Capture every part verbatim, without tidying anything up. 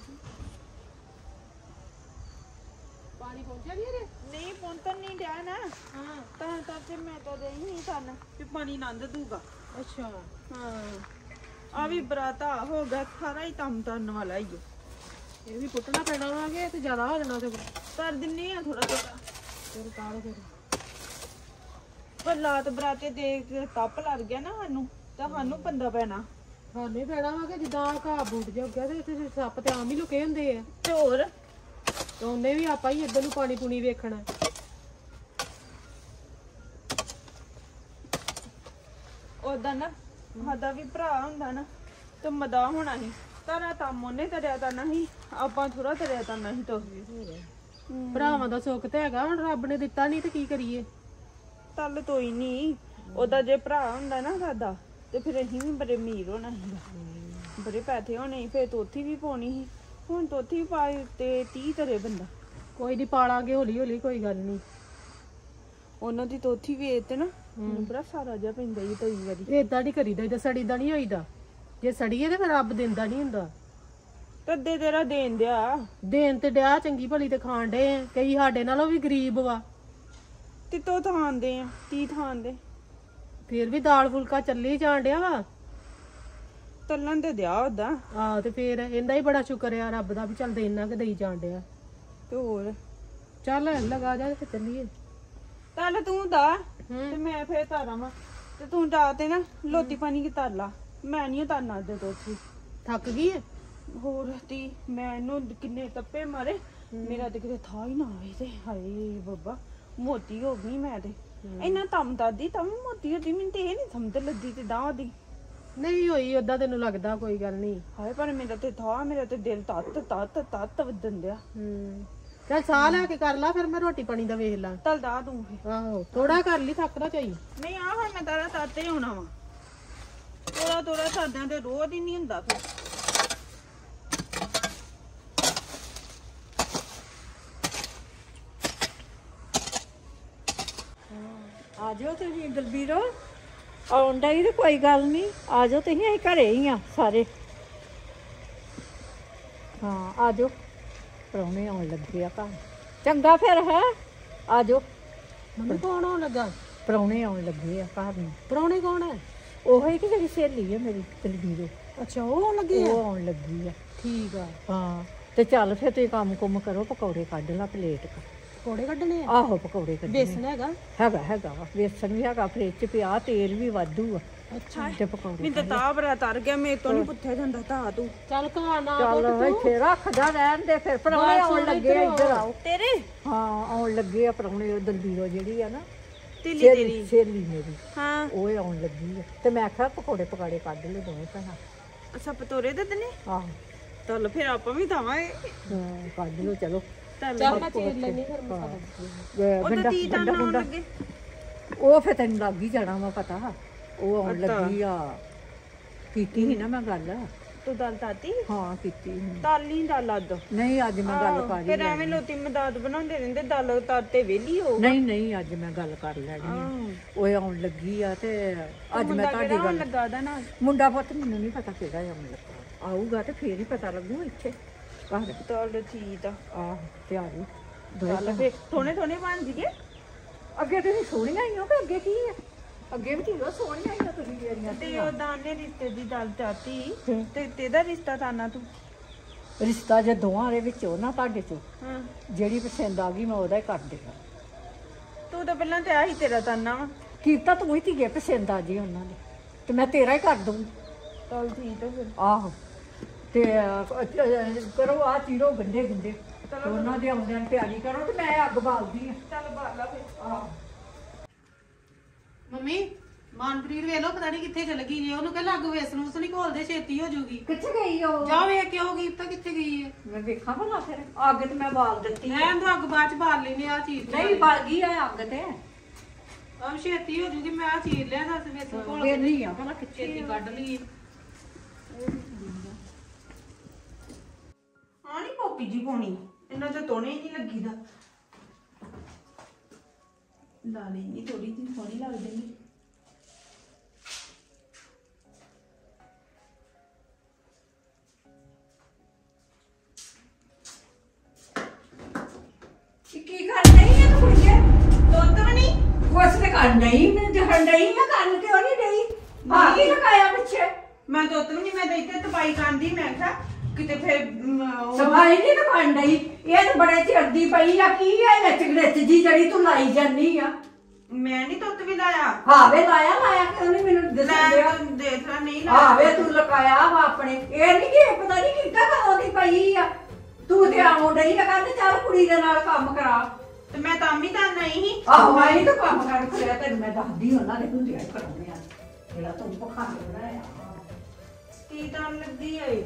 पानी पहुंचा नहीं रे? नहीं पहुंचन नहीं दिया ना। हाँ तो करके मैं तो दे ही नहीं सन कि पानी नंद दूगा। अच्छा हाँ आ भी बराता हो गया सारा ही तम तरन वाला ही है। ये भी पुटना पैना वा के ते ज्यादा हो जाना ते कर दिन्ने आ थोड़ा थोड़ा फिर काल फिर पर रात बराते देख के तप लग गया ना सानू तो सानू पंदा पैना। हाने पैना वा के जिदा घाह बूट जा गया ते इत्थे सप्प ते आम ही लुके हुंदे आ ते होर ते ਉਹਨੇ ਵੀ ਆਪਾਂ ਹੀ ਇੱਧਰ ਨੂੰ ਪਾਣੀ ਪੂਣੀ ਵੇਖਣਾ ओदा ना सादा भी भरा हुंदा ना ते मदा होना ही तारा तम ਉਹਨੇ ਤਰਿਆ ਕਰਨਾ ਸੀ ਆਪਾਂ ਥੋੜਾ ਤਰਿਆ ਕਰਨਾ ਸੀ ਤੋ ਭਰਾਵਾਂ ਦਾ ਸੁੱਖ ਤੇ ਹੈਗਾ ਹੁਣ ਰੱਬ ਨੇ ਦਿੱਤਾ ਨਹੀਂ ਤੇ ਕੀ ਕਰੀਏ ਤਲ ਤੋਈ ਨਹੀਂ ਉਹਦਾ ਜੇ ਭਰਾ ਹੁੰਦਾ ਨਾ ਸਾਦਾ ਤੇ ਫਿਰ ਅਸੀਂ ਵੀ ਬੜੇ ਅਮੀਰ ਹੋਣਾ ਸੀ ਬੜੇ ਪੈਸੇ ਹੋਣੇ ਸੀ ਫਿਰ ਤੋਥੀ ਵੀ ਪਾਉਣੀ ਸੀ ਹੁਣ ਤੋਥੀ ਪਾਏ ਤੇ ਤੀਹ ਤਰੇ ਬੰਦਾ ਕੋਈ ਨਹੀਂ ਪਾਲਾਂਗੇ ਹੌਲੀ ਹੌਲੀ ਕੋਈ ਗੱਲ ਨਹੀਂ ਉਹਨਾਂ ਦੀ ਤੋਥੀ ਵੇਚ ਤੇ ਨਾ ਮੈਨੂੰ ਬੜਾ ਸਾਰਾ ਜਿਹਾ ਪੈਂਦਾ ਹੀ ਤੋਈ ਵਾਰੀ ਏਦਾਂ ਨਹੀਂ ਕਰੀਦਾ ਏਦਾਂ ਸੜੀਦਾ ਨਹੀਂ ਹੋਈਦਾ ਜੇ ਸੜੀਏ ਤੇ ਫਿਰ ਰੱਬ ਦਿੰਦਾ ਨਹੀਂ ਹੁੰਦਾ ਤੱਦੇ ਤੇਰਾ ਦੇਣ ਦਿਆ ਦੇਣ ਤੇ ਡਿਆ ਚੰਗੀ ਭਲੀ ਤੇ ਖਾਣ ਡੇ ਕਈ ਸਾਡੇ ਨਾਲੋਂ ਵੀ ਗਰੀਬ ਵਾ ਤਿੱਤੋ ਥਾਂਦੇ ਆ ਤੀ ਥਾਂਦੇ ਫਿਰ ਵੀ ਦਾਲ ਫੁਲਕਾ ਚੱਲੀ ਜਾਣ ਡਿਆ ਵਾ ਤੱਲਣ ਤੇ ਦਿਆ ਉਹਦਾ ਆਹ ਤੇ ਫਿਰ ਇਹਦਾ ਹੀ ਬੜਾ ਸ਼ੁਕਰ ਆ ਰੱਬ ਦਾ ਵੀ ਚੱਲ ਦੇਣਾ ਕਿ ਦੇਈ ਜਾਣ ਡਿਆ ਤੇ ਹੋਰ ਚੱਲ ਲਗਾ ਜਾ ਤੇ ਚੱਲੀਏ ਤਲ ਤੂੰ ਦਾ ਤੇ ਮੈਂ ਫੇਰ ਤਾਰਾਂ ਵਾ ਤੇ ਤੂੰ ਜਾ ਤੇ ਨਾ ਲੋਤੀ ਪਾਣੀ ਕੀ ਤਰ ਲਾ ਮੈਂ ਨਹੀਂ ਤਰਨਾ ਦੇ ਤੋਥੀ ਥੱਕ ਗਈ ਏ ਹੋਰ ਤੀ ਮੈਂ ਇਹਨੂੰ ਕਿੰਨੇ ਤੱਪੇ ਮਾਰੇ ਮੇਰਾ ਤੇ ਕਿਤੇ ਥਾ ਹੀ ਨਾ ਆਵੇ ਤੇ ਹਾਏ ਬੱਬਾ ਮੋਤੀ ਹੋ ਗਈ ਮੈਂ ਤੇ ਇੰਨਾ ਤਮ ਦਾਦੀ ਤਮ ਮੋਤੀ ਹੁੰਦੀ ਮੈਨੂੰ ਤੇ ਇਹ ਨਹੀਂ ਸਮਝ ਲੱਦੀ ਤੇ ਦਾਹ ਦੀ ਨਹੀਂ ਹੋਈ ਓਦਾਂ ਤੈਨੂੰ ਲੱਗਦਾ ਕੋਈ ਗੱਲ ਨਹੀਂ ਹਾਏ ਪਰ ਮੇਰਾ ਤੇ ਥਾ ਮੇਰਾ ਤੇ ਦਿਲ ਤੱਤ ਤੱਤ ਤੱਤ ਵੱਧਣ ਦਿਆ ਹੂੰ ਚੱਲ ਸਾਹ ਲੈ ਕੇ ਕਰ ਲਾ ਫਿਰ ਮੈਂ ਰੋਟੀ ਪਾਣੀ ਦਾ ਵੇਖ ਲਾਂ ਤਲ ਦਾ ਤੂੰ ਫੇ ਆਹੋ ਥੋੜਾ ਕਰ ਲਈ ਥੱਕਦਾ ਚਾਹੀ ਨਹੀਂ ਆ ਹੁਣ ਮੈਂ ਤਾਰਾ ਤਾਤੇ ਹੋਣਾ ਵਾ ਥੋੜਾ ਥੋੜਾ ਸਾਡਿਆਂ ਤੇ ਰੋਜ਼ ਹੀ ਨਹੀਂ ਹੁੰਦਾ ਫਿਰ ਆ ਜਾਓ ਤੁਸੀਂ ਦਲਬੀਰੋ ਆਉਂਦਾ ਹੀ ਤੇ ਕੋਈ ਗੱਲ ਨਹੀਂ ਆ ਜਾਓ ਤੁਸੀਂ ਅਸੀਂ ਘਰੇ ਹੀ ਆ ਸਾਰੇ ਹਾਂ ਆ ਜਾਓ ਪ੍ਰਾਹੁਣੇ ਆਉਣ ਲੱਗੇ ਆ ਘਰ ਚੰਗਾ ਫਿਰ ਹੈ ਆ ਜਾਓ ਮੰਮੀ ਕੌਣ ਆਉਣ ਲੱਗਾ ਪ੍ਰਾਹੁਣੇ ਆਉਣ ਲੱਗੇ ਆ ਘਰ ਨੂੰ ਪ੍ਰਾਹੁਣੇ ਕੌਣ ਹੈ ਉਹ ਹੀ ਕਿ ਜਿਹੜੀ ਸਹੇਲੀ ਹੈ ਮੇਰੀ ਦਲਬੀਰੋ ਅੱਛਾ ਉਹ ਆਉਣ ਲੱਗੇ ਆ ਉਹ ਆਉਣ ਲੱਗੀ ਆ ਠੀਕ ਆ ਹਾਂ ਤੇ ਚੱਲ ਫਿਰ ਤੁਸੀਂ ਕੰਮ ਕੁੰਮ ਕਰੋ ਪਕੌੜੇ ਕੱਢ ਲਾ ਪਲੇਟ ਕ ਪਕੌੜੇ ਕੱਢਣੇ ਆ ਆਹੋ ਪਕੌੜੇ ਕੱਢਣੇ ਬੇਸਨ ਹੈਗਾ ਹੈਗਾ ਹੈਗਾ ਵਾ ਬੇਸਣ ਵੀ ਹੈਗਾ ਫਰਿੱਜ ਚ ਪਿਆ ਤੇਲ ਵੀ ਵਾਧੂ ਆ ਅੱਛਾ ਤੇ ਪਕੌੜੇ ਮੈਨੂੰ ਤਾਂ ਤਾਂ ਬੜਾ ਤਰ ਗਿਆ ਮੇਰੇ ਤੋਂ ਨਹੀਂ ਪੁੱਛਿਆ ਜਾਂਦਾ ਤਾਂ ਤੂੰ ਚੱਲ ਘਾ ਨਾ ਚੱਲ ਇੱਥੇ ਰੱਖਦਾ ਰਹਿਣ ਦੇ ਫਿਰ ਪ੍ਰਾਹੁਣੇ ਆਉਣ ਲੱਗੇ ਆ ਇੱਧਰ ਆਓ ਤੇਰੇ ਹਾਂ ਆਉਣ ਲੱਗੇ ਆ ਪ੍ਰਾਹੁਣੇ ਉਹ ਦਲਬੀਰੋ ਜਿਹੜੀ ਆ ਨਾ ਤਿਲੀ ਸਹੇਲੀ ਤੇਰੀ ਸਹੇਲੀ ਮੇਰੀ ਹਾਂ ਉਹ ਆਉਣ ਲੱਗੀ ਆ ਤੇ ਮੈਂ ਕਿਹਾ ਪਕੌੜੇ ਪਕਾੜੇ ਕੱਢ ਲੈ ਦੋਵੇਂ ਭੈਣਾਂ ਅੱਛਾ ਪਤੋਰੇ ਦੇ ਦਨੇ ਆਹੋ ਚੱਲ ਫਿਰ ਆਪਾਂ ਵੀ ਦਵਾਂਗੇ ਹਾਂ ਕੱਢ ਲਓ ਚਲੋ ਚੱਲ ਮੈਂ ਚੀਰ ਲੈਣੀ ਫਿਰ ਮਸਾਲਾ ਉਹ ਤਾਂ ਤੀ ਤਾਂ ਆਉਣ ਲੱਗੇ ਉਹ ਫਿਰ ਤੈਨੂੰ ਲੱਗ ਹੀ ਜਾਣਾ ਵਾ ਪਤਾ ਉਹ ਆਉਣ ਲੱਗੀ ਆ ਕੀਤੀ ਸੀ ਨਾ ਮੈਂ ਗੱਲ ਤੂੰ ਦਲ ਤਾਤੀ ਹਾਂ ਕੀਤੀ ਸੀ। ਤਾਲੀ ਦਾ ਲੱਦ ਨਹੀਂ ਅੱਜ ਮੈਂ ਗੱਲ ਕਰ ਫਿਰ ਐਵੇਂ ਲੋਤੀ ਮਦਦ ਬਣਾਉਂਦੇ ਰਹਿੰਦੇ ਦਲ ਤਾਤੇ ਵੇਲੀ ਹੋ ਨਹੀਂ ਨਹੀਂ ਅੱਜ ਮੈਂ ਗੱਲ ਕਰ ਲੈਣੀ ਆ। ਉਹ ਆਉਣ ਲੱਗੀ ਆ ਤੇ ਅੱਜ ਮੈਂ ਤੁਹਾਡੀ ਗੱਲ ਲੱਗਾ ਦਾ ਨਾ ਮੁੰਡਾ ਪੁੱਤ ਮੈਨੂੰ ਨਹੀਂ ਪਤਾ ਕਿਹੜਾ ਆਉਣ ਲੱਗਾ ਆਊਗਾ ਤੇ ਫੇਰ ਹੀ ਪਤਾ ਲੱਗੂ ਇੱਥੇ ਘਰ ਚੱਲ ਠੀਕ ਆ ਆਹ ਤੇ ਆ ਜੀ ਚੱਲ ਫੇ ਥੋਣੇ ਥੋਣੇ ਬਣ ਜੀਏ ਅੱਗੇ ਤੁਸੀਂ ਸੋਹਣੀਆਂ ਹੀ ਹੋ ਕਿ ਅੱਗੇ ਕੀ ਹੈ ਅੱਗੇ ਵੀ ਠੀਕ ਸੋਹਣੀਆਂ ਹੀ ਆ ਤੁਸੀਂ ਜਿਹੜੀਆਂ ਤੇ ਉਹ ਦਾਨੇ ਰਿਸ਼ਤੇ ਦੀ ਦਲ ਚਾਤੀ ਤੇ ਤੇਦਾ ਰਿਸ਼ਤਾ ਤਾਨਾ ਤੂੰ ਰਿਸ਼ਤਾ ਜੇ ਦੋਵਾਂ ਦੇ ਵਿੱਚੋਂ ਨਾ ਤੁਹਾਡੇ ਚੋਂ ਹਾਂ ਜਿਹੜੀ ਪਸੰਦ ਆ ਗਈ ਮੈਂ ਉਹਦਾ ਹੀ ਕਰ ਦੇਗਾ ਤੂੰ ਤਾਂ ਪਹਿਲਾਂ ਤੇ ਆਹੀ ਤੇਰਾ ਤਾਨਾ ਵਾ ਕੀਤਾ ਤੂੰ ਹੀ ਧੀਏ ਪਸੰਦ ਆ ਜੀ ਉਹਨਾਂ ਦੇ ਤੇ ਮੈਂ ਤੇਰਾ ਹੀ ਕਰ ਦੂੰ ਚੱਲ ਠੀਕ ਆ ਫਿਰ ਆਹੋ ਤੇ ਕਰੋ ਆ ਚੀਰੋ ਗੰਡੇ ਗੁੰਡੇ ਉਹਨਾਂ ਦੇ ਆਉਂਦਿਆਂ ਤਿਆਰੀ ਕਰੋ ਤੇ ਮੈਂ ਅੱਗ ਬਾਲਦੀ ਆ ਚੱਲ ਬਾਲਾ ਫਿਰ ਆਹ ਮੰਮੀ ਮਾਨਪ੍ਰੀਤ ਵੇਖ ਲੋ ਪਤਾ ਨਹੀਂ ਕਿੱਥੇ ਚਲ ਗਈ ਜੇ ਉਹਨੂੰ ਕਹਿ ਲੱਗ ਵੇਸਣ ਵਸਣੀ ਘੋਲਦੇ ਛੇਤੀ ਹੋ ਜੂਗੀ ਕਿੱਥੇ ਗਈ ਉਹ ਜਾ ਵੇਖ ਕੇ ਹੋਗੀ ਤਾਂ ਕਿੱਥੇ ਗਈ ਹੈ ਮੈਂ ਵੇਖਾਂ ਭਲਾ ਫਿਰ ਅੱਗ ਤੇ ਮੈਂ ਬਾਲ ਦਿੱਤੀ ਐਂ ਤਾਂ ਅੱਗ ਬਾਅਦ ਚ ਬਾਲ ਲੈਨੇ ਆ ਚੀਜ਼ ਨਹੀਂ ਬਲ ਗਈ ਆ ਅੱਗ ਤੇ ਆ ਛੇਤੀ ਹੋ ਜੂਗੀ ਮੈਂ ਆ ਚੀਰ ਲਿਆ ਦੱਸ ਵੇਸਣ ਘੋਲ ਇਹ ਨਹੀਂ ਆ ਭਲਾ ਕਿੱਥੇ ਛੇਤੀ ਕੱਢ ਲਈ ਆ ਨਹੀਂ ਪੋਪੀ ਜੀ ਪਾਉਣੀ ਇਹਨਾਂ ਤੇ ਤੋਣੇ ਹੀ ਨਹੀਂ ਲੱਗੀਦਾ ਲਾ ਲੈਣੀ ਥੋੜੀ ਜਿਹੀ ਸੋਹਣੀ ਲੱਗਦੀ ਕਰਨ ਡਈ ਮੈਂ ਜਹਣ ਡਈ ਮੈਂ ਕਰਨ ਕਿਉਂ ਨਹੀਂ ਡਈ ਆ ਕੀ ਲਗਾਇਆ ਪਿੱਛੇ ਮੈਂ ਤਾਂ ਉਤਰ ਨਹੀਂ ਮੈਂ ਤਾਂ ਇੱਥੇ ਤਪਾਈ ਕਰਦੀ ਮੈਂ ਕਿਹਾ ਕਿਤੇ ਫਿਰ ਸਫਾਈ ਨਹੀਂ ਲਗਾਉਣ ਡਈ ਇਹ ਤਾਂ ਬੜੇ ਚਿਰ ਦੀ ਪਈ ਆ ਕੀ ਆ ਵਿੱਚ ਵਿੱਚ ਜੀ ਜਿਹੜੀ ਤੂੰ ਲਾਈ ਜਾਨੀ ਆ ਮੈਂ ਨਹੀਂ ਤੁੱਤ ਵੀ ਲਾਇਆ ਹਾਵੇ ਲਾਇਆ ਲਾਇਆ ਕਿਉਂ ਨਹੀਂ ਮੈਨੂੰ ਦੱਸਣ ਦਿਆ ਮੈਂ ਦੇਖ ਲੈ ਨਹੀਂ ਲਾਇਆ ਹਾਵੇ ਤੂੰ ਲਗਾਇਆ ਵਾ ਆਪਣੇ ਇਹ ਨਹੀਂ ਕਿ ਪਤਾ ਨਹੀਂ ਕਿੱਦਾਂ ਕਦੋਂ ਦੀ ਪਈ ਆ ਤੂੰ ਤੇ ਆਉਂ ਡਈ ਨਾ ਕਹਿੰਦੇ ਚੱਲ ਕੁੜੀ ਦੇ ਨਾਲ ਕੰਮ ਕਰਾ ਤੇ ਮੈਂ ਤਾਂ ਵੀ ਤਾਂ ਨਹੀਂ ਸੀ ਆਹੋ ਆਈ ਤਾਂ ਕੰਮ ਕਰ ਖੜਿਆ ਤੈਨੂੰ ਮੈਂ ਦੱਸਦੀ ਉਹਨਾਂ ਦੇ ਹੁੰਦੇ ਆ ਕਰਾਉਣੇ ਆ ਜਿਹੜਾ ਤੂੰ ਪਖਾਣ ਬਣਾਇਆ ਕੀ ਤਾਂ ਲੱਗੀ ਏ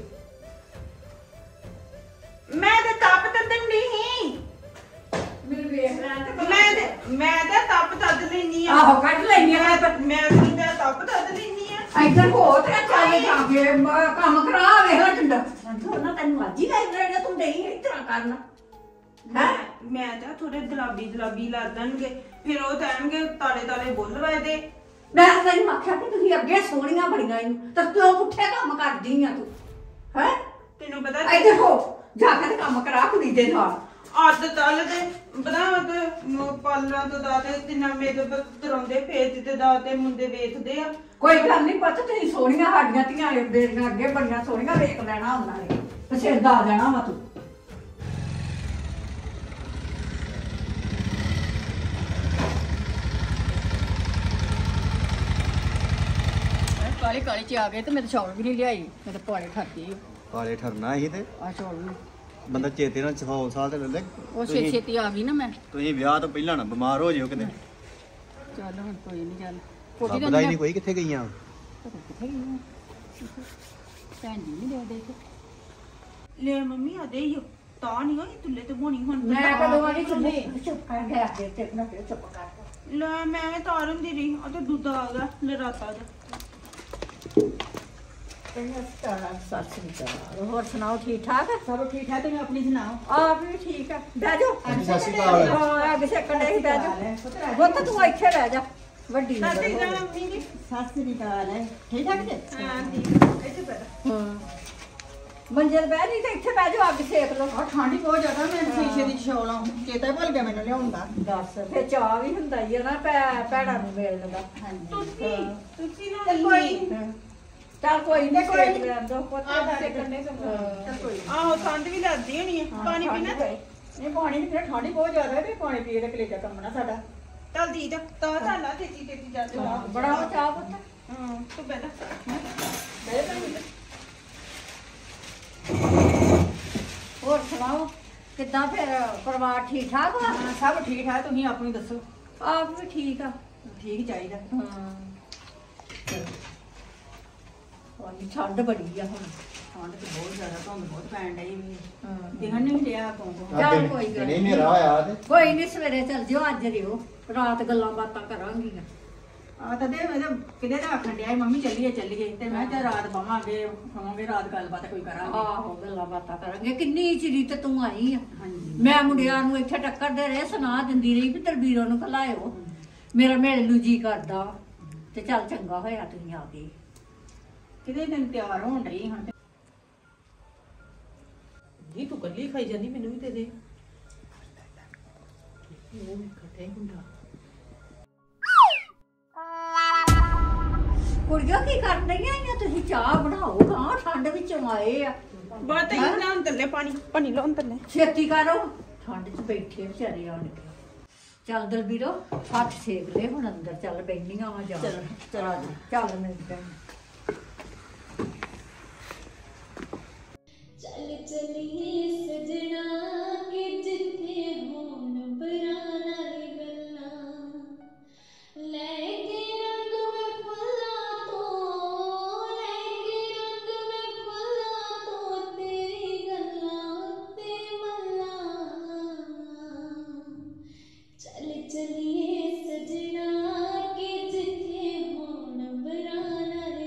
ਮੈਂ ਤੇ ਤਪ ਤੱਦਣ ਨਹੀਂ ਸੀ ਮੈਨੂੰ ਵੇਖ ਲੈ ਤੇ ਮੈਂ ਤੇ ਮੈਂ ਤਾਂ ਤਪ ਤੱਦ ਲੈਣੀ ਆ ਆਹੋ ਕੱਢ ਲੈਣੀ ਆ ਮੈਂ ਮੈਂ ਵੀ ਤਾਂ ਤਪ ਤੱਦ ਲੈਣੀ ਆ ਇੱਧਰ ਹੋ ਤੇ ਚੱਲ ਜਾ ਕੇ ਮ- ਕੰਮ ਕਰਾ ਵੇਖ ਲੈ ਟੰਡਾ ਉਹਨਾਂ ਤੈਨੂੰ ਅੱਜ ਹੀ ਲੈ ਜਿਹੜਾ ਤੂੰ ਨਹੀਂ ਇਸ ਤਰ੍ਹਾਂ ਕਰਨਾ ਮੈਂ ਮੈਂ ਤਾਂ ਥੋੜੇ ਦਲਾਬੀ ਦਲਾਬੀ ਲਾ ਦੇਣਗੇ ਫਿਰ ਉਹ ਕਹਿਣਗੇ ਤਾਲੇ ਤਾਲੇ ਬੁੱਲ ਵਾਏ ਦੇ ਮੈਂ ਤਾਂ ਤੈਨੂੰ ਆਖਿਆ ਕਿ ਤੁਸੀਂ ਅੱਗੇ ਸੋਹਣੀਆਂ ਬੜੀਆਂ ਇਹਨੂੰ ਤਾਂ ਕਿਉਂ ਪੁੱਠੇ ਕੰਮ ਕਰਦੀ ਆ ਤੂੰ ਹੈ ਤੈਨੂੰ ਪਤਾ ਇੱਧਰ ਹੋ ਜਾ ਕੇ ਤੇ ਕੰਮ ਕਰਾ ਕੁੜੀ ਦੇ ਨਾਲ ਅੱਧ ਤਲ ਦੇ ਬਣਾ ਤੇ ਪਾਲਰਾਂ ਤੋਂ ਦਾ ਤੇ ਤਿੰਨਾ ਮੇਰੇ ਤਰਾਉਂਦੇ ਫੇਰ ਤੇ ਦਾ ਤੇ ਮੁੰਡੇ ਵੇਖਦੇ ਆ ਕੋਈ ਗੱਲ ਨਹੀਂ ਪਤਾ ਤੁਸੀਂ ਸੋਹਣੀਆਂ ਸਾਡੀਆਂ ਧੀਆਂ ਬੇਰੀਆਂ ਅੱਗੇ ਬੜੀਆਂ ਸੋਹਣੀਆਂ ਵੇਖ ਲੈਣਾ ਉਹਨਾਂ ਨੇ ਪਸੰਦ ਆ ਜਾਣਾ ਵਾ ਤੂੰ ਕਾਲੀ ਕਾਲੀ ਚ ਆ ਗਏ ਤੇ ਮੈਂ ਤਾਂ ਚੌਲ ਵੀ ਨਹੀਂ ਲਿਆਈ ਮੈਂ ਤਾਂ ਪਾਣੀ ਖਾਦੀ ਕਾਲੇ ਠਰਨਾ ਸੀ ਤੇ ਆ ਚੌਲ ਵੀ ਬੰਦਾ ਚੇਤੇ ਨਾਲ ਸੌ ਸਾਲ ਤੇ ਲੈ ਲੈ ਉਹ ਛੇ ਛੇਤੀ ਆ ਗਈ ਨਾ ਮੈਂ ਤੁਸੀਂ ਵਿਆਹ ਤੋਂ ਪਹਿਲਾਂ ਨਾ ਬਿਮਾਰ ਹੋ ਜਿਓ ਕਿਤੇ ਚੱਲ ਹੁਣ ਕੋਈ ਨਹੀਂ ਚੱਲ ਕੋਟੀ ਲੱਭਦਾ ਹੀ ਨਹੀਂ ਕੋਈ ਕਿੱਥੇ ਗਈਆਂ ਕਿੱਥੇ ਗਈ ਆ? ਭੈਣ ਜੀ ਨਹੀਂ ਦੇ ਦੇ ਕੇ ਲੈ ਮੰਮੀ ਆ ਦੇ ਹੀ ਤਾਂ ਨਹੀਂ ਹੋਈ ਤੁੱਲੇ ਤੇ ਬੋਣੀ ਹੁਣ ਮੈਂ ਕਦੋਂ ਵਾਲੀ ਚੁੱਪ ਚੁੱਪ ਕਰ ਗਿਆ ਅੱਗੇ ਤੇ ਨਾ ਚੁੱਪ ਕਰ ਲੈ ਮੈਂ ਤਾਰਨ ਦੀ ਰਹੀ ਆ ਤੇ ਦੁੱਧ ਆ ਗਿਆ ਲੈ ਰਾਤਾ ਦਾ ਹੋਰ ਸੁਣਾਓ ਠੀਕ ਠਾਕ ਸਭ ਠੀਕ ਠਾਕ ਤੁਸੀਂ ਆਪਣੀ ਸੁਣਾਓ ਆਪ ਵੀ ਠੀਕ ਆ ਬਹਿ ਜਾਓ ਸਤਿ ਸ਼੍ਰੀ ਅਕਾਲ ਹਾਂ ਅੱਗ ਸੇਕਣ ਦੇ ਬਹਿ ਜਾਓ ਬੁੱਤ ਤੂੰ ਇੱਥੇ ਬਹਿ ਜਾ ਵੱਡੀ ਨੂੰ ਸਾਡੀ ਤਾਂ ਮੰਮੀ ਨੇ ਸਤਿ ਸ੍ਰੀ ਅਕਾਲ ਠੀਕ ਠਾਕ ਜੀ ਹਾਂ ਠੀਕ ਇੱਥੇ ਬੈਠ ਹਾਂ ਮੰਜਲ ਬਹਿ ਨਹੀਂ ਤੇ ਇੱਥੇ ਬਹਿ ਜਾਓ ਅੱਗ ਸੇਕ ਲਓ ਆ ਠੰਡੀ ਬਹੁਤ ਜ਼ਿਆਦਾ ਮੈਂ ਸ਼ੀਸ਼ੇ ਦੀ ਛੋਲਾ ਚੇਤਾ ਭੁੱਲ ਗਿਆ ਮੈਨੂੰ ਲਿਆਉਣ ਦਾ ਦੱਸ ਫੇ ਚਾਹ ਵੀ ਹੁੰਦਾ ਹੀ ਆ ਨਾ ਭੈ ਭੈਣਾਂ ਨੂੰ ਮਿਲਣ ਦਾ ਹਾਂਜੀ ਤੁਸੀਂ ਤੁਸੀਂ ਨਾ ਚੱਲ ਕੋਈ ਚੱਲ ਕੋਈ ਨਹੀਂ ਕੋਈ ਨਹੀਂ ਰਹਿੰਦੋ ਪੁੱਤ ਸੇਕਣ ਦੇ ਚੱਲ ਕੋਈ ਆਹੋ ਸੰਦ ਵੀ ਲੱਗਦੀ ਹੋਣੀ ਆ ਪਾਣੀ ਪੀਣਾ ਨਹੀਂ ਪਾਣੀ ਨਹੀਂ ਪੀਣਾ ਠੰਡੀ ਬਹੁਤ ਜ਼ਿਆਦਾ ਹੈ ਤੇ ਪਾਣੀ ਪੀਏ ਤੇ ਕਲੇਜਾ ਕੰਮਣਾ ਸਾਡਾ ਚੱਲ ਦੀ ਤਾਂ ਤਾਂ ਧਾਲਾ ਤੇਜੀ ਤੇਜੀ ਜਾ ਤੇ ਬੜਾ ਉਹ ਚਾਹ ਪੁੱਤ ਹਾਂ ਤੂੰ ਬੈਠ ਬਹਿ ਜਾ ਹੋਰ ਸੁਣਾਓ ਕਿੱਦਾਂ ਫਿਰ ਪਰਿਵਾਰ ਠੀਕ ਠਾਕ ਵਾ ਹਾਂ ਸਭ ਠੀਕ ਠਾਕ ਤੁਸੀਂ ਆਪਣੀ ਦੱਸੋ ਆਪ ਵੀ ਠੀਕ ਆ ਠੀਕ ਚਾਹੀਦਾ ਹਾਂ ਉਹ ਠੰਡ ਬੜੀ ਆ ਹੁਣ ਠੰਡ ਤੇ ਬਹੁਤ ਜ਼ਿਆਦਾ ਧੁੰਦ ਬਹੁਤ ਪੈਣ ਡਈ ਵੀ ਹਾਂ ਦਿਖਣ ਨਹੀਂ ਰਿਹਾ ਕੌਣ ਕੌਣ ਚੱਲ ਕੋਈ ਗੱਲ ਨਹੀਂ ਨੀ। ਮੇਰਾ ਹੋਇਆ ਤੇ ਕੋਈ ਨਹੀਂ ਸਵੇਰੇ ਚੱਲ ਜਿਓ ਅੱਜ ਰਿਓ ਰਾਤ ਗੱਲਾਂ ਬਾਤਾਂ ਕਰਾਂਗੀਆਂ ਆ ਤਾਂ ਦੇ ਇਹਦੇ ਕਿਹਦੇ ਦਾ ਆਖਣ ਡਿਆ ਸੀ, ਮੰਮੀ ਚੱਲੀਏ ਚੱਲੀਏ ਤੇ ਮੈਂ ਕਿਹਾ ਰਾਤ ਬਵਾਂਗੇ ਖਾਵਾਂਗੇ ਰਾਤ ਗੱਲਬਾਤ ਕੋਈ ਕਰਾਂਗੇ ਆਹੋ ਗੱਲਾਂ ਬਾਤਾਂ ਕਰਾਂਗੇ ਕਿੰਨੀ ਚਿਰੀ ਤੇ ਤੂੰ ਆਈ ਆ ਹਾਂਜੀ ਮੈਂ ਮੁੰਡਿਆਂ ਨੂੰ ਇੱਥੇ ਟੱਕਰਦੇ ਰਹੇ ਸੁਣਾ ਦਿੰਦੀ ਰਹੀ ਵੀ ਦਰਬੀਰੋਂ ਨੂੰ ਘਲਾਇਓ ਮੇਰਾ ਮੇਲ ਨੂੰ ਜੀ ਕਰਦਾ ਵਾ। ਤੇ ਚੱਲ ਚੰਗਾ ਹੋਇਆ ਤੁਸੀਂ ਆ ਗਏ ਕਿਹਦੇ ਦਿਨ ਤਿਆਰ ਹੋਣ ਡਈ ਹੁਣ ਜੀ ਤੂੰ ਕੱਲੀ ਖਾਈ ਜਾਂਦੀ ਮੈਨੂੰ ਵੀ ਦੇ ਦੇ ਉਹ ਇਕੱਠੇ ਹੁੰਦਾ ਕੁੜੀਆਂ ਕੀ ਕਰਨ ਡਈਆਂ ਆ ਤੁਸੀਂ ਚਾਹ ਬਣਾਓ ਗਾਂ ਠੰਡ ਵਿੱਚੋਂ ਆਏ ਆ ਬਾਤ ਹੀ ਨਾ ਤੱਲੇ ਪਾਣੀ ਪਾਣੀ ਲਾਉਣ ਤੱਲੇ ਛੇਤੀ ਕਰੋ ਠੰਡ 'ਚ ਬੈਠੇ ਵਿਚਾਰੇ ਆਣ ਕੇ ਚੱਲ ਦਲਬੀਰੋ ਹੱਥ ਸੇਕ ਲੈ ਹੁਣ ਅੰਦਰ ਚੱਲ ਬੈਠੀਆਂ ਵਾ ਜਾ ਚਲ ਚਲ ਆ ਜਾ ਚੱਲ ਮੇਰੇ ਭੈਣ ਚੱਲ ਚਲੀਏ ਸਜਣਾ ਕਿ ਜਿੱਥੇ ਹੋਣ ਬਰਾਨਾ ਗੱਲਾਂ ਲੈ ਕੇ ਰੰਗ ਮੈਂ ਫੁੱਲਾਂ ਤੋਂ ਲੈ ਕੇ ਰੰਗ ਮੈਂ ਫੁੱਲਾਂ ਤੋਂ ਤੇਰੀ ਗੱਲਾਂ ਉੱਤੇ ਮੱਲਾਂ ਚੱਲ ਚਲੀਏ ਸਜਣਾ ਕਿ ਜਿੱਥੇ ਹੋਣ ਬਰਾਨਾ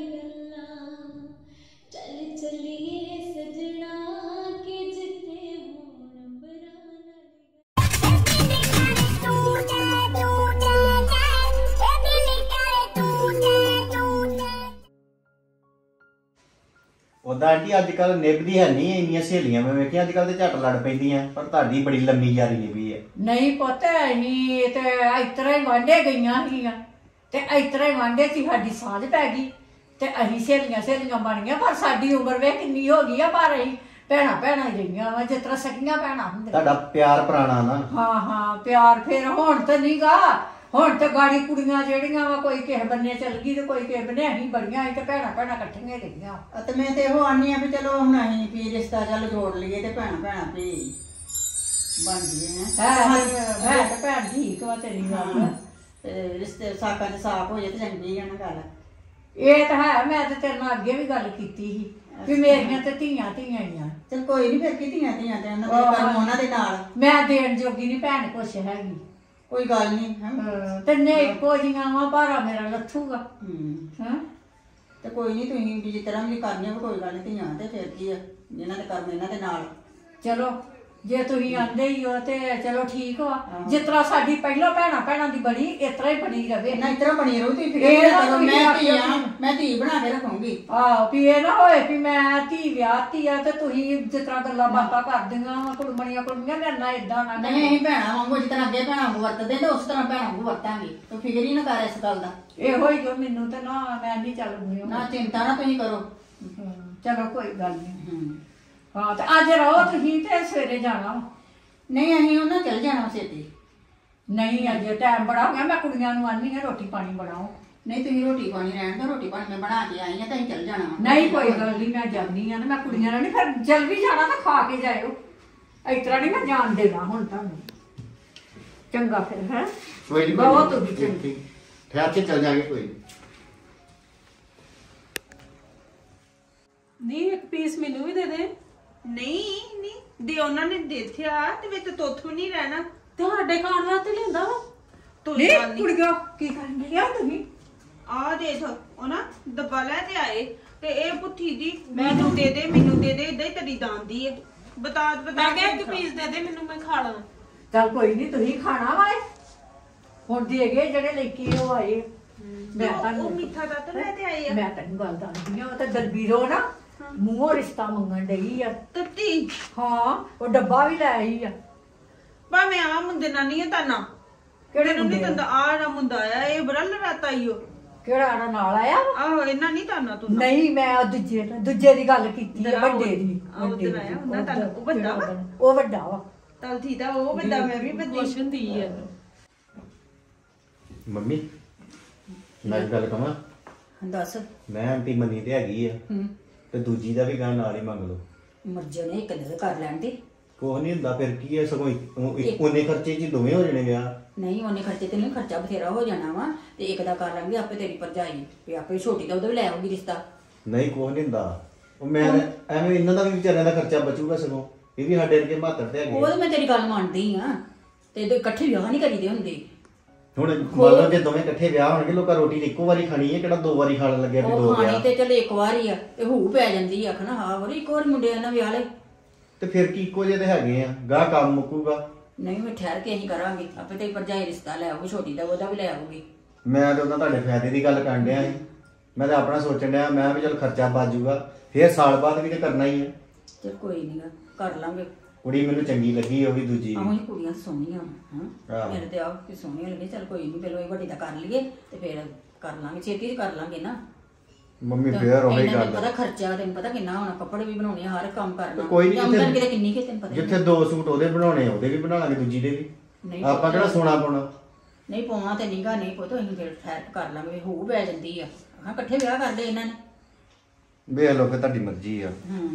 ਉਹਦਾ ਆਂਟੀ ਅੱਜ ਕੱਲ ਨਿਭਦੀ ਹੈ ਨਹੀਂ ਇੰਨੀਆਂ ਸਹੇਲੀਆਂ ਮੈਂ ਵੇਖਿਆ ਅੱਜ ਕੱਲ ਤੇ ਝੱਟ ਲੜ ਪੈਂਦੀਆਂ ਪਰ ਤੁਹਾਡੀ ਬੜੀ ਲੰਮੀ ਯਾਰੀ ਨਿਭੀ ਹੈ। ਨਹੀਂ ਪੁੱਤ ਅਸੀਂ ਤੇ ਇਸ ਤਰ੍ਹਾਂ ਹੀ ਵਾਂਢੇ ਗਈਆਂ ਸੀਗੀਆਂ ਤੇ ਇਸ ਤਰ੍ਹਾਂ ਹੀ ਵਾਂਢੇ ਸੀ ਸਾਡੀ ਸਾਂਝ ਪੈ ਗਈ ਤੇ ਅਸੀਂ ਸਹੇਲੀਆਂ ਸਹੇਲੀਆਂ ਬਣ ਗਈਆਂ ਪਰ ਸਾਡੀ ਉਮਰ ਵੇ ਕਿੰਨੀ ਹੋ ਗਈ ਆ ਪਰ ਅਸੀਂ ਭੈਣਾਂ ਭੈਣਾਂ ਹੀ ਰਹੀਆਂ ਵਾ ਜਿਸ ਤਰ੍ਹਾਂ ਸਕੀਆਂ ਭੈਣਾਂ ਹੁੰਦੀਆਂ। ਤੁਹਾਡਾ ਪਿਆਰ ਪੁਰਾਣਾ ਨਾ। ਹਾਂ ਹਾਂ ਪਿਆਰ ਫਿਰ ਹੁਣ ਤਾਂ ਨਹੀਂਗਾ ਹੁਣ ਤੇ ਗਾੜੀ ਕੁੜੀਆਂ ਜਿਹੜੀਆਂ ਵਾ ਕੋਈ ਕਿਸੇ ਬੰਨੇ ਚਲ ਗਈ ਤੇ ਕੋਈ ਕਿਸੇ ਬੰਨੇ ਅਸੀਂ ਬੜੀਆਂ ਅਸੀਂ ਤੇ ਭੈਣਾਂ ਭੈਣਾਂ ਇਕੱਠੀਆਂ ਰਹੀਆਂ। ਤੇ ਮੈਂ ਤੇ ਇਹੋ ਆਨੀ ਆ ਵੀ ਚਲੋ ਹੁਣ ਅਸੀਂ ਵੀ ਰਿਸ਼ਤਾ ਚੱਲ ਜੋੜ ਲਈਏ ਤੇ ਭੈਣ ਭੈਣਾਂ ਵੀ ਬਣ ਗਏ ਹੈ ਹੈ ਤੇ ਭੈਣ ਠੀਕ ਵਾ ਤੇਰੀ ਗੱਲ ਤੇ ਰਿਸ਼ਤੇ ਸਾਕਾਂ ਦੇ ਸਾਕ ਹੋ ਜੇ ਤੇ ਚੰਗੀ ਆ ਨਾ ਗੱਲ। ਇਹ ਤਾਂ ਹੈ ਮੈਂ ਤੇ ਤੇਰੇ ਨਾਲ ਅੱਗੇ ਵੀ ਗੱਲ ਕੀਤੀ ਸੀ ਵੀ ਮੇਰੀਆਂ ਤੇ ਧੀਆਂ ਧੀਆਂ ਹੀ ਆ। ਚਲ ਕੋਈ ਨਹੀਂ ਫਿਰ ਕੀ ਧੀਆਂ ਧੀਆਂ ਤੇ ਉਹਨਾਂ ਦੇ ਕਰਮ ਉਹਨਾਂ ਦੇ ਨਾਲ ਮੈਂ ਦੇਣ ਜੋਗੀ ਨਹੀਂ ਭੈਣ ਕੁਛ ਹੈਗੀ ਕੋਈ ਗੱਲ ਨਹੀਂ ਹਾਂ ਤੇ ਨੇ ਇੱਕੋ ਜੀਆਂ ਵਾ ਭਾਰਾ ਮੇਰਾ ਲੱਥੂਗਾ ਹੂੰ ਹਾਂ ਤੇ ਕੋਈ ਨਹੀਂ ਤੁਸੀਂ ਵੀ ਜਿਸ ਤਰ੍ਹਾਂ ਵੀ ਕਰਨੀਆਂ ਕੋਈ ਗੱਲ ਨਹੀਂ ਧੀਆਂ ਤੇ ਫਿਰ ਕੀ ਆ ਇਹਨਾਂ ਦੇ ਕਰਮ ਇਹਨਾਂ ਦੇ ਨਾਲ। ਚਲੋ ਜੇ ਤੁਸੀਂ ਆਂਦੇ ਹੀ ਹੋ ਤੇ ਚਲੋ ਠੀਕ ਵਾ ਜਿਸ ਤਰ੍ਹਾਂ ਸਾਡੀ ਪਹਿਲਾਂ ਭੈਣਾਂ ਭੈਣਾਂ ਦੀ ਬਣੀ ਇਸ ਤਰ੍ਹਾਂ ਹੀ ਬਣੀ ਰਵੇ ਨਾ ਇਸ ਤਰ੍ਹਾਂ ਬਣੀ ਰਹੂ ਤੁਸੀਂ ਇਹ ਫਿਕਰ ਨਾ ਨਾ ਕਰੋ ਤੁਸੀਂ ਮੈਂ ਧੀ ਆਖਿਓ ਆ ਮੈਂ ਧੀ ਬਣਾ ਕੇ ਰੱਖੂੰਗੀ। ਆਹੋ ਵੀ ਇਹ ਨਾ ਹੋਏ ਵੀ ਮੈਂ ਧੀ ਵਿਆਹਤੀ ਆ ਤੇ ਤੁਸੀਂ ਜਿਸ ਤਰ੍ਹਾਂ ਗੱਲਾਂ ਬਾਤਾਂ ਕਰਦੀਆਂ ਵਾ ਕੁੜਮਣੀਆਂ ਕੁੜਮੀਆਂ ਮੇਰੇ ਨਾਲ ਏਦਾਂ ਨਾ ਨਹੀਂ ਅਸੀਂ ਭੈਣਾਂ ਵਾਂਗੂ ਜਿਸ ਤਰ੍ਹਾਂ ਅੱਗੇ ਭੈਣਾਂ ਵਾਂਗੂ ਵਰਤਦੇ ਤੇ ਉਸ ਤਰ੍ਹਾਂ ਭੈਣਾਂ ਵਾਂਗੂ ਵਰਤਾਂਗੇ ਤੂੰ ਫਿਕਰ ਹੀ ਨਾ ਕਰ ਇਸ ਗੱਲ ਦਾ। ਇਹੋ ਹੀ ਜੋ ਮੈਨੂੰ ਤੇ ਨਾ ਮੈਂ ਨਹੀਂ ਚੱਲਦੀ ਨਾ ਚਿੰਤਾ ਨਾ ਤੁਸੀਂ ਕਰੋ। ਚਲੋ ਕੋਈ ਗੱਲ ਨਹੀਂ ਹੂੰ ਹਾਂ ਤੇ ਅੱਜ ਰਹੋ ਤੁਸੀਂ ਤੇ ਸਵੇਰੇ ਜਾਣਾ ਵਾ। ਨਹੀਂ ਅਸੀਂ ਉਹਨਾਂ ਚੱਲ ਜਾਣਾ ਛੇਤੀ। ਨਹੀਂ ਅਜੇ ਟਾਈਮ ਬੜਾ ਹੋ ਗਿਆ ਮੈਂ ਕੁੜੀਆਂ ਨੂੰ ਆਨੀ ਆ ਰੋਟੀ ਪਾਣੀ ਬਣਾਓ। ਨਹੀਂ ਤੁਸੀਂ ਰੋਟੀ ਪਾਣੀ ਰਹਿਣ ਦਿਓ ਰੋਟੀ ਪਾਣੀ ਮੈਂ ਬਣਾ ਕੇ ਆਈ ਆ ਤਾਂ ਅਸੀਂ ਚੱਲ ਜਾਣਾ ਵਾ। ਨਹੀਂ ਕੋਈ ਗੱਲ ਨਹੀਂ ਮੈਂ ਜਾਂਦੀ ਆ ਤੇ ਮੈਂ ਕੁੜੀਆਂ ਨਾਲ ਨਹੀਂ ਫਿਰ ਜਲ ਵੀ ਜਾਣਾ ਤਾਂ ਖਾ ਕੇ ਜਾਇਓ ਇਸ ਤਰ੍ਹਾਂ ਨਹੀਂ ਮੈਂ ਜਾਣ ਦੇਣਾ ਹੁਣ ਤੁਹਾਨੂੰ। ਚੰਗਾ ਫਿਰ ਹੈ ਕੋਈ ਨਹੀਂ ਬਹੁਤ ਹੋ ਗਈ ਚੰਗੀ। ਠਹਿਰ ਕੇ ਚੱਲ ਜਾਾਂਗੇ ਕੋਈ। ਨਹੀਂ ਇੱਕ ਪੀਸ ਮੈਨੂੰ ਵੀ ਦੇ ਦੇ। ਨਹੀਂ ਨਹੀਂ ਦੇ ਉਹਨਾਂ ਨੇ ਦੇਖਿਆ ਤੇ ਵਿੱਚ ਤੁੱਥ ਵੀ ਨਹੀਂ ਰਹਿਣਾ। ਤੁਹਾਡੇ ਖਾਣ ਵਾਸਤੇ ਲਿਆਂਦਾ ਵਾ। ਤੂੰ ਨਹੀਂ ਗੱਲ ਨਹੀਂ ਕੁੜੀਆਂ ਕੀ ਕਰਨ ਡਿਆ ਤੁਸੀਂ ਆ ਦੇਖ ਉਹ ਨਾ ਡੱਬਾ ਲੈ ਤੇ ਆਏ ਤੇ ਇਹ ਪੁੱਠੀ ਦੀ ਮੈਨੂੰ ਦੇ ਦੇ ਮੈਨੂੰ ਦੇ ਦੇ ਇਦਾਂ ਹੀ ਤਰੀ ਦਾਂਦੀ ਹੈ। ਬਤਾ ਬਤਾ ਮੈਂ ਕਿਹਾ ਇੱਕ ਪੀਸ ਦੇ ਦੇ ਮੈਨੂੰ ਮੈਂ ਖਾ ਲਾਂ। ਚੱਲ ਕੋਈ ਨਹੀਂ ਤੁਸੀਂ ਖਾਣਾ ਵਾ ਇਹ। ਹੁਣ ਦੇ ਗਏ ਜਿਹੜੇ ਲੈ ਕੇ ਉਹ ਆਏ ਮੈਂ ਉਹ ਤੁਹਾਨੂੰ ਮਿੱਠਾ ਦਾ ਤਾਂ ਲੈ ਤੇ ਆਏ ਆ ਮੈਂ ਤੈਨੂੰ ਗੱਲ ਦੱਸਦੀ ਆ ਉਹ ਤਾਂ ਦਲਬੀਰੋ ਨਾ ਮੂੰਹੋਂ ਰਿਸ਼ਤਾ ਮੰਗਣ ਡਈ ਆ। ਤੱਤੀ ਹਾਂ ਉਹ ਡੱਬਾ ਵੀ ਲੈ ਆਈ ਆ। ਭਾਵੇਂ ਆ ਮੁੰਡੇ ਨਾਲ ਨਹੀਂ ਤਾਨਾ ਕਿਹੜੇ ਨੂੰ ਨਹੀਂ ਮੁੰਡੇ ਤੰਦਾ ਆ ਨਾ ਮੁੰਡਾ ਆ ਇਹ ਬੜਾ ਲੜਾਤਾ ਈ ਉਹ। ਕਿਹੜਾ ਆਣਾ ਨਾਲ ਆਇਆ ਵਾ? ਆਹੋ ਇਹਨਾਂ ਨਹੀਂ ਤਾਨਾ ਤੂੰ ਨਹੀਂ ਮੈਂ ਉਹ ਦੂਜੇ ਦੂਜੇ ਦੀ ਗੱਲ ਕੀਤੀ ਆ ਜਿਹੜਾ ਵੱਡੇ ਦੀ ਉਹ- ਉਹ ਵੱਡੇ ਉੱਧਰ ਆਇਆ ਹੁੰਦਾ ਤਾਂ ਉੱਧਰ, ਉਹ ਵੱਡਾ ਵਾ? ਉਹ ਵੱਡਾ ਵਾ। ਤਲ ਥੀ ਤਾਂ ਉਹ ਵੱਡਾ ਮੈਂ ਵੀ ਵੱਡੀ ਖੁਸ਼ ਹੁੰਦੀ ਹੈ। ਮੰਮੀ ਮੈਂ ਇੱਕ ਗੱਲ ਕਹਾਂ ਦੱਸ ਮੈਂ ਆਂਟੀ ਮੰਨੀ ਤੇ ਹੈਗੀ ਆ ਹੂੰ ਤੇ ਦੂਜੀ ਦਾ ਵੀ ਗਾਂ ਨਾਲ ਹੀ ਮੰਗ ਲਓ। ਮਰਜ਼ੀ ਨੇ ਇੱਕ ਦਿਨ ਕਰ ਲੈਣ ਦੀ। ਕੁਛ ਨਹੀਂ ਹੁੰਦਾ ਫਿਰ ਕੀ ਹੈ ਸਗੋਂ ਇੱਕ- ਉਹ ਇੱਕ ਉਹਨੇ ਖਰਚੇ 'ਚ ਹੀ ਦੋਵੇਂ ਹੋ ਜਾਣੇ ਵਿਆਹ। ਨਹੀਂ ਉਹਨੇ ਖਰਚੇ ਤੇ ਨਹੀਂ ਖਰਚਾ ਬਥੇਰਾ ਹੋ ਜਾਣਾ ਵਾ ਤੇ ਇੱਕ ਦਾ ਕਰ ਲਾਂਗੇ ਆਪੇ ਤੇਰੀ ਭਰਜਾਈ ਤੇ ਆਪੇ ਛੋਟੀ ਦਾ ਉਹਦਾ ਵੀ ਲੈ ਆਉਗੀ ਰਿਸ਼ਤਾ। ਨਹੀਂ ਕੁਛ ਨਹੀਂ ਹੁੰਦਾ ਉਹ ਮੈਂ ਐਵੇਂ ਇਹਨਾਂ ਦਾ ਵੀ ਵਿਚਾਰਿਆਂ ਦਾ ਖਰਚਾ ਬਚੂਗਾ ਸਗੋਂ ਇਹ ਵੀ ਸਾਡੇ ਵਰਗੇ ਮਾਤਰ ਤੇ ਹੈਗੇ ਉਹ ਆ। ਤਾਂ ਮੈਂ ਤੇਰੀ ਗੱਲ ਮੰਨਦੀ ਆ ਤੇ ਇਹਦੇ ਇਕੱਠੇ ਵਿਆਹ ਨਹੀਂ ਕਰੀਦੇ ਹੁੰਦੇ। ਹੁਣ ਮੰਨ ਲਓ ਜੇ ਦੋਵੇਂ ਇਕੱਠੇ ਵਿਆਹ ਹੋਣਗੇ ਲੋਕਾਂ ਰੋਟੀ ਇੱਕੋ ਵਾਰੀ ਖਾਣੀ ਹੈ ਕਿਹੜਾ ਦੋ ਵਾਰੀ ਖਾਣ ਲੱਗਿਆ ਵੀ ਦੋ ਉਹ ਖਾਣੀ ਵਿਆਹ। ਤੇ ਚਲ ਇੱਕ ਵਾਰ ਹੀ ਆ ਤੇ ਹੂ ਪੈ ਜਾਂਦੀ ਆ ਆਖਣਾ ਹਾਂ ਹੋਰ ਇੱਕ ਵਾਰ ਮੁੰਡੇ ਨਾਲ ਵਿਆਹ ਲੈ। ਤੇ ਫਿਰ ਕੀ ਇੱਕੋ ਜਿਹੇ ਤੇ ਹੈਗੇ ਆ ਗਾਹ ਕੰਮ ਮੁੱਕੂਗਾ। ਨਹੀਂ ਮੈਂ ਠਹਿਰ ਕੇ ਅਸੀਂ ਕਰਾਂਗੇ ਆਪੇ ਤੇਰੀ ਭਰਜਾਈ ਰਿਸ਼ਤਾ ਲੈ ਆਉਗੀ ਛੋਟੀ ਦਾ ਉਹਦਾ ਵੀ ਲੈ ਆਉਗੀ। ਮੈਂ ਤਾਂ ਉਹਨਾਂ ਤੁਹਾਡੇ ਫਾਇਦੇ ਦੀ ਗੱਲ ਕਰਨ ਡਿਆ ਸੀ ਮੈਂ ਤਾਂ ਆਪਣਾ ਸੋਚਣ ਡਿਆ ਮੈਂ ਵੀ ਚਲ ਖਰਚਾ ਬਚ ਜਾਊਗਾ ਫਿਰ ਸਾਲ ਬਾਅਦ ਵੀ ਤੇ ਕਰਨਾ ਹੀ ਹੈ। ਚਲ ਕੋਈ ਨਹੀਂ ਕਰ ਲਾਂਗੇ। ਕੁੜੀ ਮੈਨੂੰ ਚੰਗੀ ਲੱਗੀ ਉਹ ਵੀ ਦੂਜੀ ਆਹੋ ਵੀ। ਇਹ ਕੁੜੀਆਂ ਸੋਹਣੀਆਂ ਹਾਂ ਆਹੋ। ਮੇਰੇ ਤੇ ਆਹ ਕਿ ਸੋਹਣੀਆਂ ਲੱਗੇ ਚਲ ਕੋਈ ਨਹੀਂ ਪਹਿਲਾਂ ਇਹ ਵੱਡੀ ਦਾ ਕਰ ਲਈਏ ਤੇ ਫਿਰ ਕਰ ਲਾਂਗੇ ਛੇਤੀ ਚ ਕਰ ਲਾਂਗੇ ਨਾ। ਮੰਮੀ ਫੇਰ ਉਹੀ ਇਹਨਾਂ ਨੂੰ ਗੱਲ ਪਤਾ ਖਰਚਾ ਤੈਨੂੰ ਪਤਾ ਕਿੰਨਾ ਹੋਣਾ ਕੱਪੜੇ ਵੀ ਬਣਾਉਣੇ ਆ, ਹਰ ਇੱਕ ਕੰਮ ਕਰਨਾ। ਕੋਈ ਨਹੀਂ ਆਮਦਨ ਜਿੱਥੇ ਕਿਤੇ ਕਿੰਨੀ ਕਿ ਤੈਨੂੰ ਪਤਾ ਹੀ ਜਿੱਥੇ ਦੋ ਸੂਟ ਉਹਦੇ ਬਣਾਉਣੇ ਉਹਦੇ ਵੀ ਬਣਾ ਲਾਂਗੇ ਦੂਜੀ ਦੇ ਵੀ ਨਹੀਂ ਆਪਾਂ ਕਿਹੜਾ ਸੋਨਾ ਪਾਉਣਾ। ਨਹੀਂ ਪਾਉਣਾ ਤੇ ਨੀਗਾ ਨਹੀਂ ਪੁੱਤ ਅਸੀਂ ਫਿਰ ਠਹਿਰ ਕੇ ਕਰ ਲਾਂਗੇ ਹੂ ਪੈ ਜਾਂਦੀ ਆ ਹਾਂ ਇਕੱਠੇ ਵਿਆਹ ਕਰ ਲਏ ਇਹਨਾਂ ਨੇ। ਵੇਖ ਲਓ ਫਿਰ ਤੁਹਾਡੀ ਮਰਜ਼ੀ ਆ। ਹੂੰ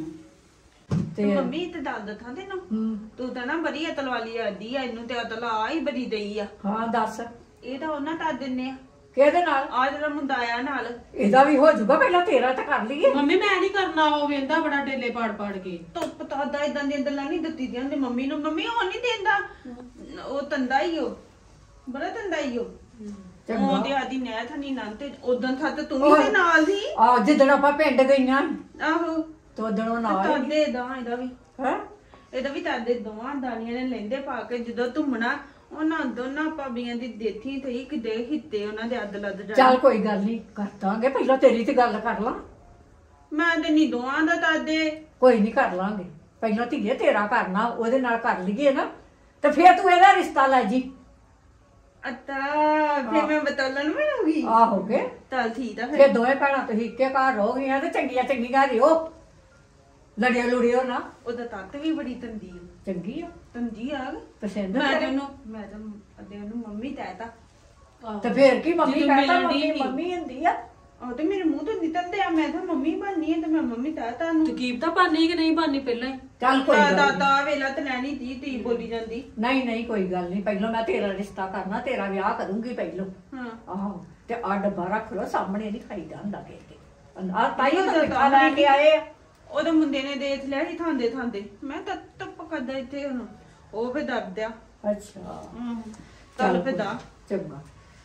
ਤੇ ਮੰਮੀ ਤੇ ਦੱਸ ਦਥਾਂ ਤੈਨੂੰ ਤੂੰ ਤਾਂ ਨਾ ਬੜੀ ਅਤਲ ਵਾਲੀ ਆਦੀ ਆ ਇਹਨੂੰ ਤੇ ਅਤਲ ਆ ਹੀ ਬੜੀ ਦਈ ਆ। ਹਾਂ ਦੱਸ ਇਹ ਤਾਂ ਉਹਨਾਂ ਤਾਂ ਦਿੰਨੇ ਆ ਕਿਹਦੇ ਨਾਲ ਆ ਜਿਹੜਾ ਮੁੰਡਾ ਆਇਆ ਨਾਲ ਇਹਦਾ ਵੀ ਹੋ ਜਾਊਗਾ ਪਹਿਲਾਂ ਤੇਰਾ ਤਾਂ ਕਰ ਲਈਏ। ਮੰਮੀ ਮੈਂ ਨਹੀਂ ਕਰਨਾ ਉਹ ਵੇਂਦਾ ਬੜਾ ਡੇਲੇ ਪਾੜ ਪਾੜ ਕੇ। ਧੁੱਪ ਤਾਂ ਦਾ ਇਦਾਂ ਦੀਆਂ ਗੱਲਾਂ ਨਹੀਂ ਦਿੱਤੀ ਦੀਆਂ ਹੁੰਦੀ ਮੰਮੀ ਨੂੰ। ਮੰਮੀ ਉਹ ਨਹੀਂ ਦਿੰਦਾ ਉਹ ਤੰਦਾ ਹੀ ਉਹ ਬੜਾ ਤੰਦਾ ਹੀ ਉਹ ਉਹ ਤੇ ਆਦੀ ਨਹਿ ਥਨੀ ਨਾਂ ਤੇ ਉਦੋਂ ਥਾ ਤੇ ਤੂੰ ਵੀ ਤੇ ਨਾਲ ਸੀ। ਆ ਜਿੱਦਣ ਆਪਾਂ ਪਿੰਡ ਗਈਆਂ ਆਹੋ ਤੇ ਉਦਣ ਉਹ ਨਾਲ ਤਾਦੇ ਦਾ ਇਹਦਾ ਵੀ ਹੈ ਇਹਦਾ ਵੀ ਤਾਦੇ ਦੋਵਾਂ ਦਾਨੀਆਂ ਨੇ ਲੈਂਦੇ ਪਾ ਕੇ ਜਦੋਂ ਧੁੰਮਣਾ ਉਹਨਾਂ ਦੋਨਾਂ ਭਾਬੀਆਂ ਦੀ ਦੇਥੀ ਤੇ ਕਿਤੇ ਹਿੱਤੇ ਉਹਨਾਂ ਦੇ ਅੱਧ ਲੱਦ ਜਾ। ਚੱਲ ਕੋਈ ਗੱਲ ਨਹੀਂ ਕਰ ਦਾਂਗੇ ਪਹਿਲਾਂ ਤੇਰੀ ਤੇ ਗੱਲ ਕਰ ਲਾਂ। ਮੈਂ ਤੇ ਨਹੀਂ ਦੋਵਾਂ ਦਾ ਦਾਦੇ। ਕੋਈ ਨਹੀਂ ਕਰ ਲਾਂਗੇ, ਪਹਿਲਾਂ ਧੀਏ ਤੇਰਾ ਕਰਨਾ, ਉਹਦੇ ਨਾਲ ਕਰ ਲਈਏ ਨਾ ਤੇ ਫੇਰ ਤੂੰ ਇਹਦਾ ਰਿਸ਼ਤਾ ਲੈ ਜੀ। ਅੱਤਾ ਫਿਰ ਮੈਂ ਬਤੌਲਣ ਬਣੂਗੀ। ਆਹੋ ਕੇ ਚੱਲ ਠੀਕ ਆ ਫੇਰ ਫਿਰ। ਦੋਵੇਂ ਭੈਣਾਂ ਤੁਸੀਂ ਇੱਕੇ ਘਰ ਰਹੋਗੀਆਂ ਤੇ ਚੰਗੀਆਂ ਚੰਗੀਆਂ ਰਿਓ, ਲੜਿਓ ਲੁੜਿਓ ਨਾ। ਉਹਦਾ ਤੱਤ ਵੀ ਬੜੀ ਤੰਦੀ ਆ। ਚੰਗੀ ਆ ਤੰਦੀ ਆ ਪਸੰਦ ਮੈਂ ਤੇਰੇ? ਤੈਨੂੰ ਮੈਂ ਤਾਂ ਅੱਦੇ ਉਹਨੂੰ ਮੰਮੀ ਕਹਿਤਾ। ਤੇ ਫੇਰ ਕੀ ਮੰਮੀ ਜਦੋਂ ਕਹਿੰਦਾ ਮਿਲਣ ਮੰਮੀ ਡਈ ਸੀ। ਮੰਮੀ ਹੁੰਦੀ ਆ। ਉਹ ਤੇ ਮੇਰੇ ਮੂੰਹ ਤੋਂ ਨਿਕਲ ਤੇ ਆ, ਮੈਂ ਤਾਂ ਮੰਮੀ ਬਣਨੀ ਹੈ ਤੇ ਮੈਂ ਮੰਮੀ ਕਹਿਤਾ ਨੂੰ। ਤਕੀਬ ਤਾਂ ਬਾਨੀ ਕਿ ਨਹੀਂ ਬਾਨੀ ਪਹਿਲਾਂ ਹੀ? ਚੱਲ ਕੋਈ ਗੱਲ ਨੀ। ਦਾਦਾ ਵੇਲਾ ਤੇ ਲੈਣੀ ਤੀ ਤੀ ਬੋਲੀ ਜਾਂਦੀ। ਨਹੀਂ ਨਹੀਂ ਕੋਈ ਗੱਲ ਨਹੀਂ, ਪਹਿਲਾਂ ਮੈਂ ਤੇਰਾ ਰਿਸ਼ਤਾ ਕਰਨਾ, ਤੇਰਾ ਵਿਆਹ ਕਰੂੰਗੀ ਪਹਿਲੋਂ। ਹਾਂ ਆਹੋ ਤੇ ਆ ਡੱਬਾ ਰੱਖ ਲੋ ਸਾਹਮਣੇ, ਨਹੀਂ ਖਾਈਦਾ ਹੁੰਦਾ ਕਿਸੇ ਦੇ। ਆ ਤਾਈ ਉਹਦਾ ਤਾਂ ਮਿੱਠਾ ਤਾਂ ਲੈ ਕੇ ਆਏ ਆ। ਉਹਦੇ ਮੁੰਡੇ ਨੇ ਦੇਖ ਲਿਆ ਸੀ ਥਾਂਦੇ ਥਾਂਦੇ, ਮੈਂ ਤਾਂ ਟੱਪ ਕਰਦਾ ਇੱਥੇ ਹੁਣ ਉਹ ਫੇ ਦਰਦਿਆ। ਅੱਛਾ ਚੱਲ ਫੇ ਦਾ ਚੰਗਾ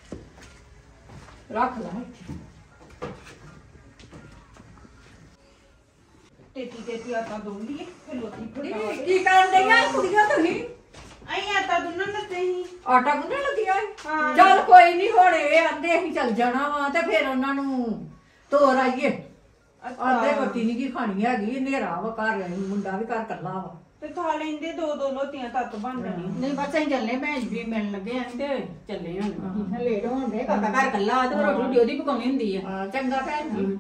ਰੱਖ ਲੈ ਇੱਥੇ। ਤੇਤੀ ਤੇਤੀ ਆਟਾ ਦੋਂਦੀ ਫਿਰ ਲੋਤੀ ਫੜੀ ਕੀ- ਕੀ ਕਰਨ ਡਈਆਂ ਕੁੜੀਆਂ ਤੁਸੀਂ? ਆਈ ਆਟਾ ਦੁੰਨਣ ਲੱਗੇ ਸੀ। ਆਟਾ ਗੁੰਨਣ ਲੱਗੀਆਂ ਏ? ਹਾਂ। ਚੱਲ ਕੋਈ ਨਹੀਂ, ਹੁਣ ਇਹ ਆਂਦੇ ਅਸੀਂ ਚੱਲ ਜਾਣਾ ਵਾ ਤੇ ਫਿਰ ਉਹਨਾਂ ਨੂੰ ਤੋਰ ਆਈਏ। ਆਂਦੇ ਰੋਟੀ ਨਹੀਂ ਕੀ ਖਾਣੀ ਹੈਗੀ, ਹਨੇਰਾ ਵਾ ਘਰ, ਮੁੰਡਾ ਵੀ ਘਰ ਕੱਲਾ ਵਾ। ਤੇ ਖਾ ਲੈਂਦੇ ਦੋ ਦੋ ਲੋਟੀਆਂ ਤੱਤ ਬਣ ਜਾਣੀਆਂ। ਨਹੀਂ ਬਸ ਅਸੀਂ ਚੱਲੇ, ਭੈਣ ਜੀ ਮਿਲਣ ਲੱਗੇ ਆਂ ਤੇ ਚੱਲੇ ਹੁਣ। ਲੇਟ ਹੋਣ ਦੇ, ਕਾਕਾ ਘਰ ਕੱਲਾ ਤੇ ਰੋਟੀ ਰੋਟੀ ਉਹਦੀ ਪਕਾਉਣੀ ਹੁੰਦੀ ਆ। ਹਾਂ, ਚੰਗਾ ਭੈਣ ਜੀ।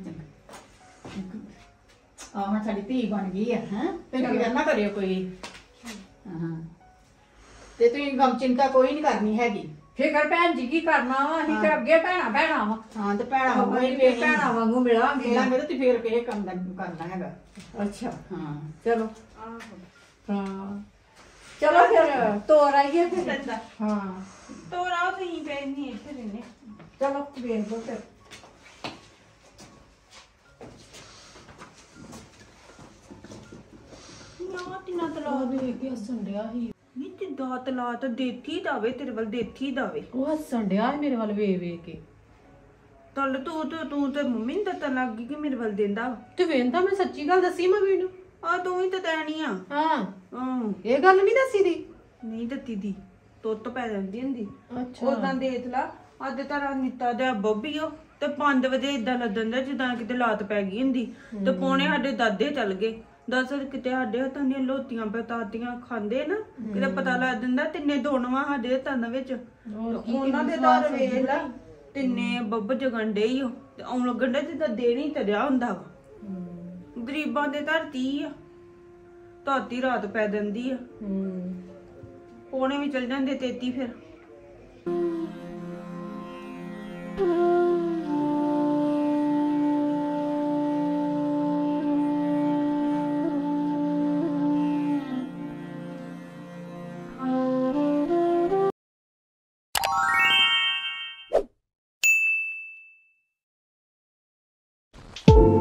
ਆ ਹੁਣ ਸਾਡੀ ਧੀ ਬਣ ਗਈ ਆ। ਹੈ ਤੇ ਫਿਕਰ ਨਾ ਕਰਿਓ ਕੋਈ। ਹਾਂ ਤੇ ਤੁਸੀਂ ਗਮ ਚਿੰਤਾ ਕੋਈ ਨਹੀਂ ਕਰਨੀ ਹੈਗੀ। ਫਿਕਰ ਭੈਣ ਜੀ ਕੀ ਕਰਨਾ ਵਾ, ਅਸੀਂ ਤੇ ਅੱਗੇ ਭੈਣਾ ਭੈਣਾ ਵਾ। ਹਾਂ ਤੇ ਭੈਣਾਂ ਵਾਂਗੂ ਹੀ ਵੇਖ ਭੈਣਾ ਵਾਂਗੂ ਮਿਲਾਂਗੇ। ਮਿਲਾਂਗੇ ਤੇ ਫਿਰ ਕਿਸੇ ਕੰਮ ਦਾ ਕਰਨਾ ਹੈਗਾ। ਅੱਛਾ ਹਾਂ ਚਲੋ। ਆਹੋ ਹਾਂ ਚਲੋ ਫਿਰ ਤੋਰ ਆਈਏ ਫਿਰ। ਚੰਗਾ ਹਾਂ ਤੋਰਾ ਤੁਸੀਂ ਪੈ ਨਹੀਂ ਇੱਥੇ ਰਹਿੰਦੇ। ਚਲੋ ਵੇਖ ਲਓ ਫਿਰ। ਨਾ ਤਿੰਨਾ ਤਲਾ ਉਹ ਵੇਖ ਕੇ ਹੱਸਣ ਡਿਆ ਸੀ। ਨਹੀਂ ਤੇ ਦਾ ਤਲਾ ਤਾਂ ਦੇਥੀ ਦਾਵੇ ਤੇਰੇ ਵੱਲ ਦੇਥੀ ਦਾਵੇ। ਉਹ ਹੱਸਣ ਡਿਆ ਸੀ ਮੇਰੇ ਵੱਲ ਵੇਖ ਵੇਖ ਕੇ। ਤਲ ਤੂੰ ਤੂੰ ਤੂੰ ਤੇ ਮੰਮੀ ਨੂੰ ਤਾਂ ਲੱਗ ਗਈ ਕਿ ਮੇਰੇ ਵੱਲ ਦਿੰਦਾ। ਤੇ ਵੇਂਦਾ ਮੈਂ ਸੱਚੀ ਗੱਲ ਦੱਸੀ ਮੰਮੀ ਨੂੰ। ਆ ਤੂੰ ਹੀ ਤਾਂ ਦੇਣੀ ਆ। ਹਾਂ ਹਾਂ ਇਹ ਗੱਲ ਨਹੀਂ ਦੱਸੀ ਦੀ। ਨਹੀਂ ਦਿੱਤੀ ਦੀ ਤੁੱਤ ਪੈ ਜਾਂਦੀ ਹੁੰਦੀ। ਅੱਛਾ ਉਦਾਂ ਦੇਖ ਲਾ ਅੱਜ ਤਾਰਾ ਨਿੱਤਾ ਦਾ ਬੱਬੀਓ ਤੇ ਪੰਜ ਵਜੇ ਇਦਾਂ ਲੱਦਣ ਦਾ ਜਿੱਦਾਂ ਕਿਤੇ ਲਾਤ ਪੈ ਗਈ ਹੁੰਦੀ ਤੇ ਪੌਣੇ ਸਾਡੇ ਦਾਦੇ ਚੱਲ ਗਏ। ਦੱਸ ਕਿਤੇ ਸਾਡੇ ਹੱਥਾਂ ਦੀਆਂ ਲੋਤੀਆਂ ਪਤਾਤੀਆਂ ਖਾਂਦੇ ਨਾ, ਕਿਤੇ ਪਤਾ ਲੱਗ ਜਾਂਦਾ ਤਿੰਨੇ ਦੋਣਵਾ ਸਾਡੇ ਹੱਥਾਂ ਦੇ ਵਿੱਚ। ਤੇ ਉਹਨਾਂ ਦੇ ਦਰ ਵੇਖ ਲਾ ਤਿੰਨੇ ਬੱਬ ਜਗੰਡੇ ਹੀ ਉਹ ਤੇ ਆਉਂ ਲੱਗਣ ਦਾ ਜਿੱਦਾਂ ਦੇਣੀ ਤਰਿਆ ਹੁੰਦਾ ਵਾ। ਗਰੀਬਾਂ ਦੇ ਧਰਤੀ ਆ, ਧਰਤੀ ਰਾਤ ਪੈ ਜਾਂਦੀ ਆ। ਪੌਣੇ ਵੀ ਚਲ ਜਾਂਦੇ ਤੇਤੀ ਫਿਰ। Thank you.